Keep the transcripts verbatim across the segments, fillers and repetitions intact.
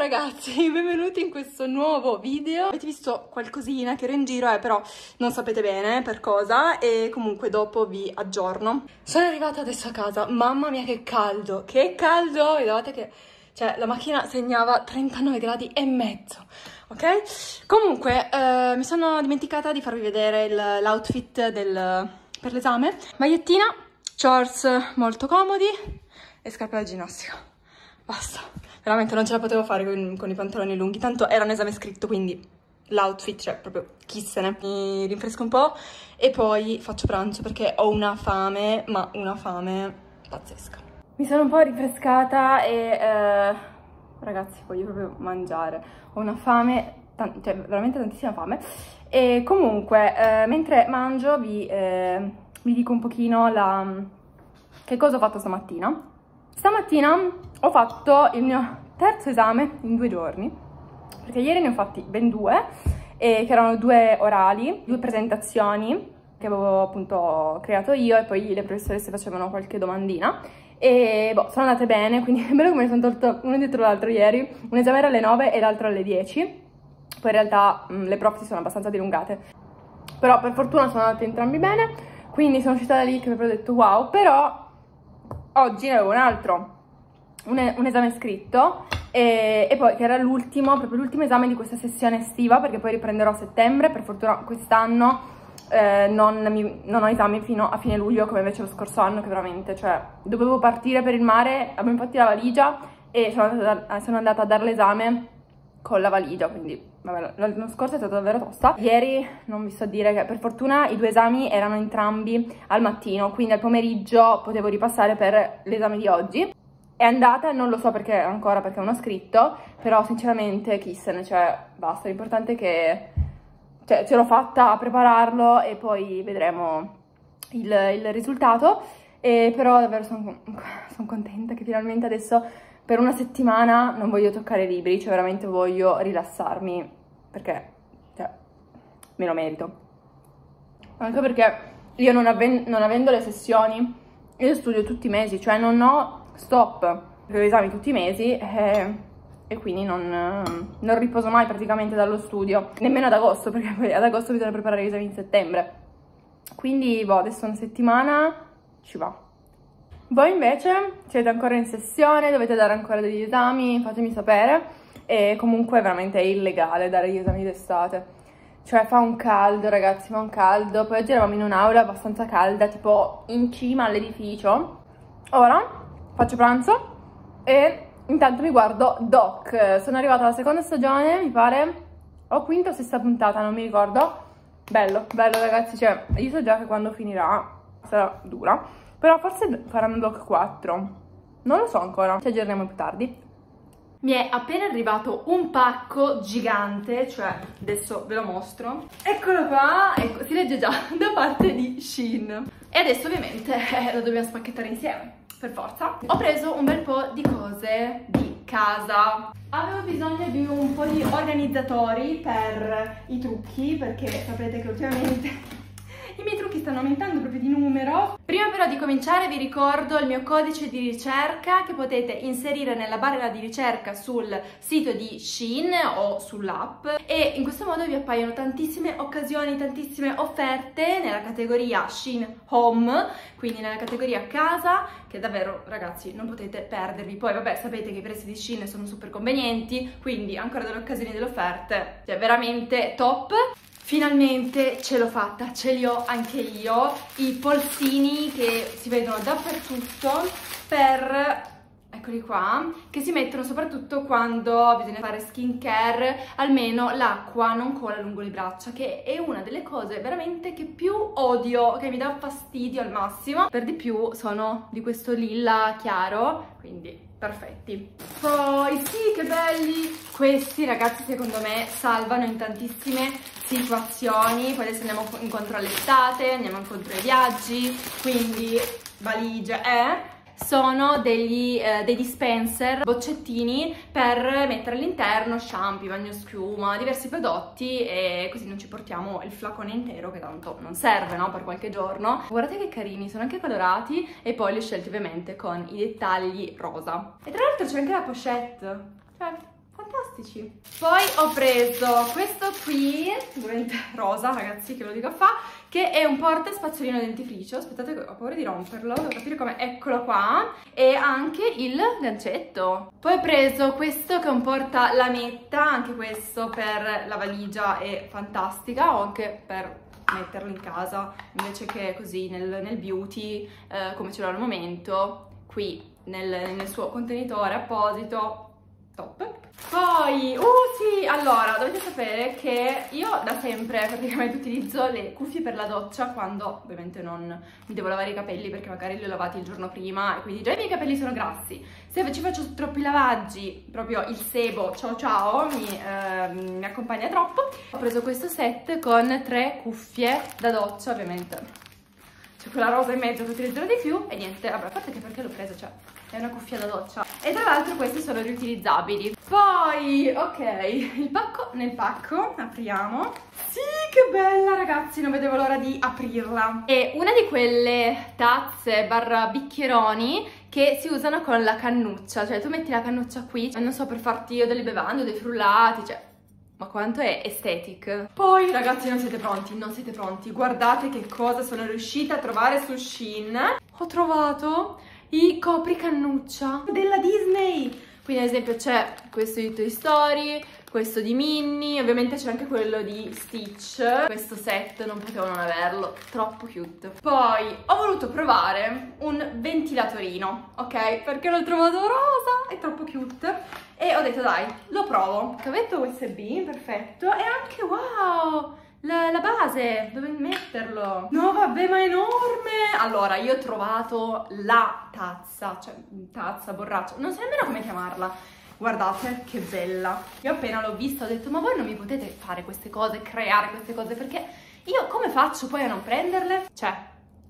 ragazzi, benvenuti in questo nuovo video. Avete visto qualcosina che ero in giro, eh, però non sapete bene per cosa, e comunque dopo vi aggiorno. Sono arrivata adesso a casa, mamma mia che caldo, che caldo, vedete che cioè la macchina segnava trentanove gradi e mezzo, ok? Comunque eh, mi sono dimenticata di farvi vedere l'outfit del, per l'esame. Magliettina, shorts molto comodi e scarpe da ginnastica, basta. Veramente non ce la potevo fare con, con i pantaloni lunghi, tanto era un esame scritto, quindi l'outfit, cioè proprio chi se ne. Mi rinfresco un po' e poi faccio pranzo perché ho una fame, ma una fame pazzesca. Mi sono un po' rinfrescata e eh, ragazzi voglio proprio mangiare, ho una fame, cioè veramente tantissima fame. E comunque eh, mentre mangio vi, eh, vi dico un pochino la, che cosa ho fatto stamattina. Stamattina ho fatto il mio terzo esame in due giorni, perché ieri ne ho fatti ben due, e che erano due orali, due presentazioni che avevo appunto creato io, e poi le professoresse facevano qualche domandina, e boh, sono andate bene, quindi è bello come mi sono tolto uno dietro l'altro ieri. Un esame era alle nove e l'altro alle dieci, poi in realtà mh, le prof si sono abbastanza dilungate, però per fortuna sono andate entrambi bene, quindi sono uscita da lì che proprio ho detto wow. Però oggi ne avevo un altro, un, un esame scritto, e, e poi che era l'ultimo, proprio l'ultimo esame di questa sessione estiva, perché poi riprenderò a settembre. Per fortuna quest'anno eh, non, mi, non ho esami fino a fine luglio, come invece lo scorso anno, che veramente, cioè, dovevo partire per il mare, avevo infatti la valigia e sono andata, a, sono andata a dare l'esame con la valigia, quindi vabbè, l'anno scorso è stata davvero tosta. Ieri non vi so dire che per fortuna i due esami erano entrambi al mattino, quindi al pomeriggio potevo ripassare per l'esame di oggi. È andata, non lo so perché ancora, perché non ho scritto, però sinceramente chi se ne, cioè basta, l'importante è che cioè, ce l'ho fatta a prepararlo e poi vedremo il, il risultato. E però davvero sono son contenta che finalmente adesso per una settimana non voglio toccare i libri, cioè veramente voglio rilassarmi, perché cioè, me lo merito. Anche perché io non, aven non avendo le sessioni, io studio tutti i mesi, cioè non ho stop, perché ho esami tutti i mesi e, e quindi non, non riposo mai praticamente dallo studio, nemmeno ad agosto, perché poi ad agosto bisogna preparare gli esami in settembre. Quindi boh, adesso una settimana ci va. Voi invece siete ancora in sessione, dovete dare ancora degli esami, fatemi sapere. E comunque veramente è illegale dare gli esami d'estate, cioè fa un caldo ragazzi, fa un caldo. Poi oggi eravamo in un'aula abbastanza calda, tipo in cima all'edificio. Ora faccio pranzo e intanto mi guardo Doc. Sono arrivata alla seconda stagione, mi pare, o quinta o sesta puntata, non mi ricordo. Bello, bello ragazzi, cioè io so già che quando finirà sarà dura, però forse faranno Doc quattro, non lo so ancora, ci aggiorniamo più tardi. Mi è appena arrivato un pacco gigante, cioè adesso ve lo mostro. Eccolo qua, ecco, si legge già, da parte di Shein. E adesso ovviamente eh, lo dobbiamo spacchettare insieme, per forza. Ho preso un bel po' di cose di casa. Avevo bisogno di un po' di organizzatori per i trucchi, perché sapete che ultimamente i miei trucchi stanno aumentando proprio di numero. Prima però di cominciare vi ricordo il mio codice di ricerca che potete inserire nella barra di ricerca sul sito di Shein o sull'app, e in questo modo vi appaiono tantissime occasioni, tantissime offerte nella categoria Shein Home, quindi nella categoria casa, che davvero ragazzi non potete perdervi. Poi vabbè, sapete che i prezzi di Shein sono super convenienti, quindi ancora delle occasioni, delle offerte, cioè veramente top. Finalmente ce l'ho fatta, ce li ho anche io, i polsini che si vedono dappertutto, per, eccoli qua, che si mettono soprattutto quando bisogna fare skincare, almeno l'acqua non cola lungo le braccia, che è una delle cose veramente che più odio, che mi dà fastidio al massimo. Per di più sono di questo lilla chiaro, quindi perfetti. Poi sì, che belli! Questi ragazzi secondo me salvano in tantissime situazioni. Poi adesso andiamo incontro all'estate, andiamo incontro ai viaggi, quindi valigie, eh? Sono degli, eh, dei dispenser, boccettini per mettere all'interno shampoo, bagnoschiuma, diversi prodotti, e così non ci portiamo il flacone intero che tanto non serve, no? Per qualche giorno. Guardate che carini, sono anche colorati, e poi li ho scelti ovviamente con i dettagli rosa. E tra l'altro c'è anche la pochette, cioè fantastici. Poi ho preso questo qui, ovviamente rosa ragazzi, che ve lo dico a fa, che è un porta spazzolino dentifricio. Aspettate, ho paura di romperlo, devo capire come, eccolo qua. E anche il gancetto. Poi ho preso questo che è un porta lametta, anche questo per la valigia è fantastica, o anche per metterlo in casa invece che così nel, nel beauty, eh, come ce l'ho al momento, qui nel, nel suo contenitore apposito. Top. Poi, uh sì, allora, dovete sapere che io da sempre praticamente utilizzo le cuffie per la doccia quando ovviamente non mi devo lavare i capelli, perché magari li ho lavati il giorno prima e quindi già i miei capelli sono grassi. Se ci faccio troppi lavaggi, proprio il sebo, ciao ciao, mi, eh, mi accompagna troppo. Ho preso questo set con tre cuffie da doccia, ovviamente c'è quella rosa in mezzo che utilizzerò di più e niente, vabbè, a parte che perché l'ho presa, cioè è una cuffia da doccia. E tra l'altro queste sono riutilizzabili. Poi, ok, il pacco, nel pacco, apriamo. Sì, che bella ragazzi, non vedevo l'ora di aprirla. È una di quelle tazze barra bicchieroni che si usano con la cannuccia, cioè tu metti la cannuccia qui, non so, per farti o delle bevande o dei frullati, cioè... Ma quanto è aesthetic. Poi ragazzi non siete pronti, non siete pronti. Guardate che cosa sono riuscita a trovare su Shein. Ho trovato i copri cannuccia della Disney. Quindi ad esempio c'è questo di Toy Story, questo di Minnie, ovviamente c'è anche quello di Stitch. Questo set non potevo non averlo, troppo cute. Poi ho voluto provare un ventilatorino, ok? Perché l'ho trovato rosa, è troppo cute. E ho detto dai, lo provo. Cavetto U S B, perfetto. E anche wow, la, la base, dove metterlo? No vabbè, ma è enorme. Allora, io ho trovato la tazza, cioè tazza, borraccia, non so nemmeno come chiamarla. Guardate che bella. Io appena l'ho vista ho detto ma voi non mi potete fare queste cose, creare queste cose, perché io come faccio poi a non prenderle? Cioè,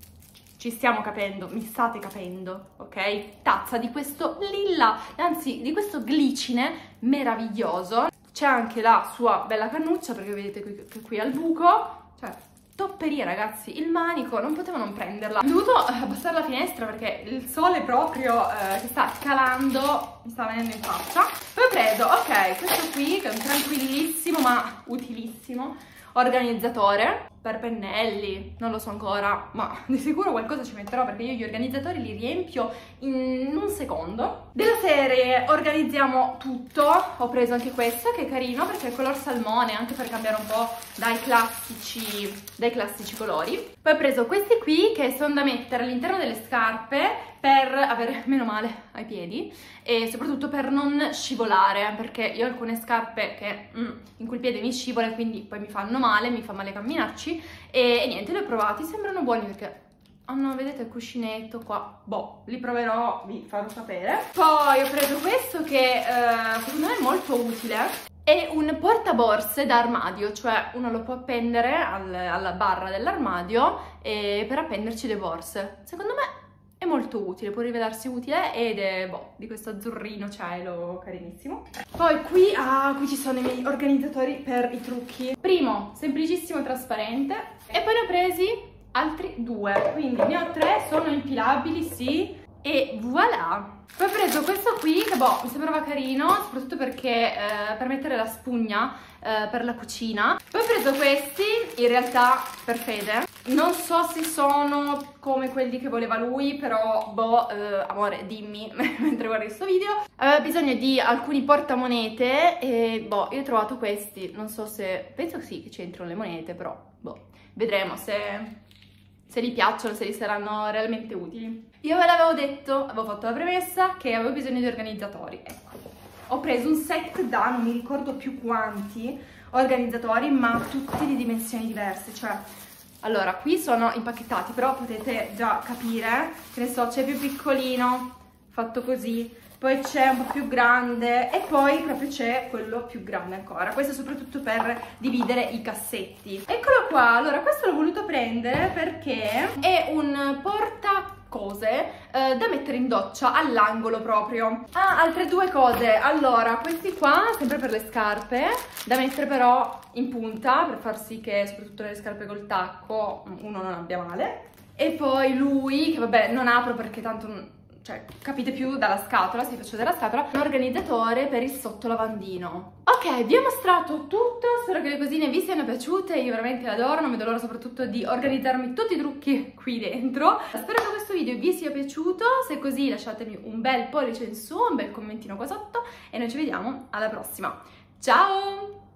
ci stiamo capendo, mi state capendo, ok? Tazza di questo lilla, anzi di questo glicine meraviglioso. C'è anche la sua bella cannuccia, perché vedete qui, qui, qui al buco, cioè topperia ragazzi, il manico, non potevo non prenderla. Ho dovuto abbassare la finestra perché il sole proprio eh, che sta calando mi sta venendo in faccia. Poi ho preso, ok, questo qui che è un tranquillissimo ma utilissimo organizzatore per pennelli, non lo so ancora, ma di sicuro qualcosa ci metterò perché io gli organizzatori li riempio in un secondo. Della serie organizziamo tutto, ho preso anche questo che è carino perché è color salmone, anche per cambiare un po' dai classici, dai classici colori. Poi ho preso questi qui che sono da mettere all'interno delle scarpe per avere meno male ai piedi e soprattutto per non scivolare, perché io ho alcune scarpe che, mm, in cui il piede mi scivola e quindi poi mi fanno male, mi fa male camminarci e, e niente, li ho provati, sembrano buoni perché hanno, vedete, il cuscinetto qua, boh, li proverò, vi farò sapere. Poi ho preso questo che eh, secondo me è molto utile. È un portaborse da armadio, cioè uno lo può appendere al, alla barra dell'armadio per appenderci le borse. Secondo me è molto utile, può rivelarsi utile ed è, boh, di questo azzurrino cielo carinissimo. Poi qui, ah, qui ci sono i miei organizzatori per i trucchi. Primo, semplicissimo, trasparente. E poi ne ho presi altri due, quindi ne ho tre, sono impilabili, sì. E voilà! Poi ho preso questo qui che boh, mi sembrava carino, soprattutto perché eh, per mettere la spugna eh, per la cucina. Poi ho preso questi, in realtà per Fede. Non so se sono come quelli che voleva lui, però boh, eh, amore, dimmi mentre guardi questo video. Aveva bisogno di alcuni portamonete e boh, io ho trovato questi. Non so se, penso sì che c'entrano le monete, però boh, vedremo se... se gli piacciono, se gli saranno realmente utili. Io ve l'avevo detto, avevo fatto la premessa, che avevo bisogno di organizzatori. Ecco, ho preso un set da, non mi ricordo più quanti, organizzatori, ma tutti di dimensioni diverse, cioè... Allora, qui sono impacchettati, però potete già capire, che ne so, c'è più piccolino, fatto così, poi c'è un po' più grande e poi proprio c'è quello più grande ancora. Questo soprattutto per dividere i cassetti. Eccolo qua, allora questo l'ho voluto prendere perché è un portacose eh, da mettere in doccia all'angolo proprio. Ah, altre due cose, allora questi qua, sempre per le scarpe, da mettere però in punta per far sì che soprattutto nelle scarpe col tacco uno non abbia male. E poi lui, che vabbè non apro perché tanto cioè capite più dalla scatola, si faccio dalla scatola, un organizzatore per il sottolavandino. Ok, vi ho mostrato tutto, spero che le cosine vi siano piaciute, io veramente le adoro, non vedo l'ora soprattutto di organizzarmi tutti i trucchi qui dentro. Spero che questo video vi sia piaciuto, se è così lasciatemi un bel pollice in su, un bel commentino qua sotto e noi ci vediamo alla prossima. Ciao!